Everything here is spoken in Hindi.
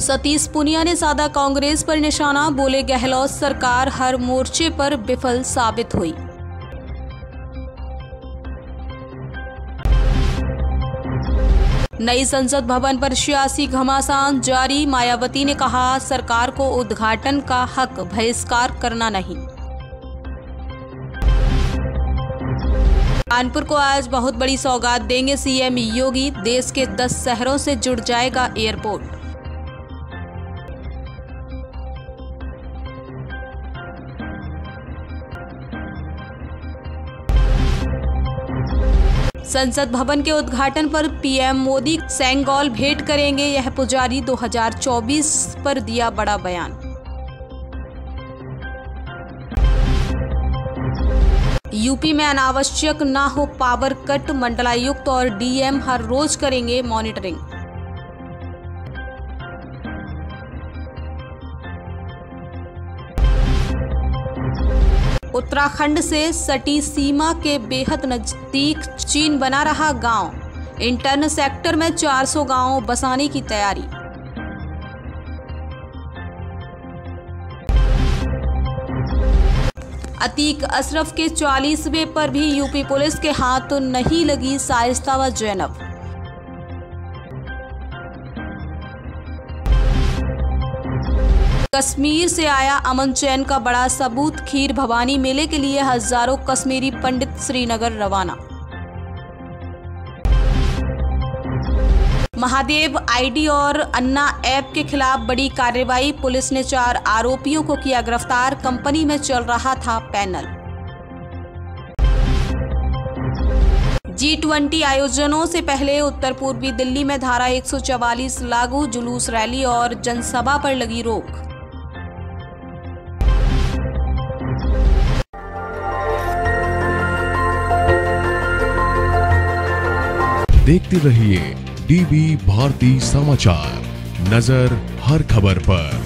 सतीश पूनिया ने साधा कांग्रेस पर निशाना, बोले गहलोत सरकार हर मोर्चे पर विफल साबित हुई। नई संसद भवन पर सियासी घमासान जारी, मायावती ने कहा सरकार को उद्घाटन का हक, बहिष्कार करना नहीं। कानपुर को आज बहुत बड़ी सौगात देंगे सीएम योगी, देश के 10 शहरों से जुड़ जाएगा एयरपोर्ट। संसद भवन के उद्घाटन पर पीएम मोदी सेंगोल भेंट करेंगे, यह पुजारी 2024 पर दिया बड़ा बयान। यूपी में अनावश्यक ना हो पावर कट, मंडलायुक्त और डीएम हर रोज करेंगे मॉनिटरिंग। उत्तराखंड से सटी सीमा के बेहद नजदीक चीन बना रहा गांव, इंटर्न सेक्टर में 400 गांव बसाने की तैयारी। अतीक अशरफ के 44वें पर भी यूपी पुलिस के हाथ नहीं लगी शाइस्ता व जैनब। कश्मीर से आया अमन चैन का बड़ा सबूत, खीर भवानी मेले के लिए हजारों कश्मीरी पंडित श्रीनगर रवाना। महादेव आईडी और अन्ना ऐप के खिलाफ बड़ी कार्रवाई, पुलिस ने 4 आरोपियों को किया गिरफ्तार, कंपनी में चल रहा था पैनल। G20 आयोजनों से पहले उत्तर पूर्वी दिल्ली में धारा 144 लागू, जुलूस रैली और जनसभा पर लगी रोक। देखते रहिए डीबी भारती समाचार, नजर हर खबर पर।